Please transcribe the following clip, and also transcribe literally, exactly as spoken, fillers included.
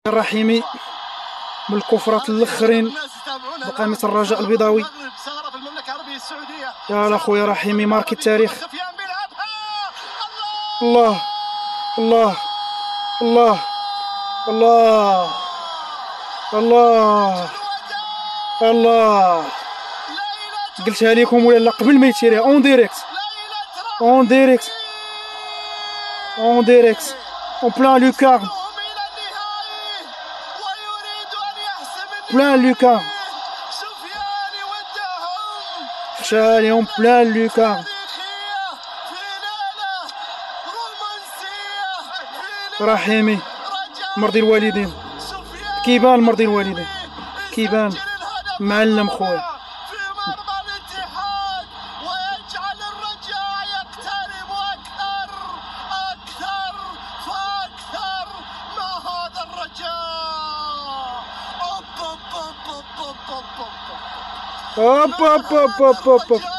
الرحيمي بالكفرات الاخرين بقامة الرجاء البيضاوي. يا خويا رحيمي ماركي التاريخ. الله الله الله الله الله الله قلتها لكم ولا لا قبل ما يتيريها اون ديريكت اون ديريكت اون ديريكت اون بلان لوكارن بلان لوكارن خشى عليهم بلان لوكارن. رحيمي مرضي الوالدين كيبان مرضي الوالدين كيبان معلم خويا. ويجعل الرجاء يقترب أكثر أكثر فأكثر. ما هذا الرجاء؟ أوب أوب أوب أوب أوب أوب أوب أوب أوب أوب أوب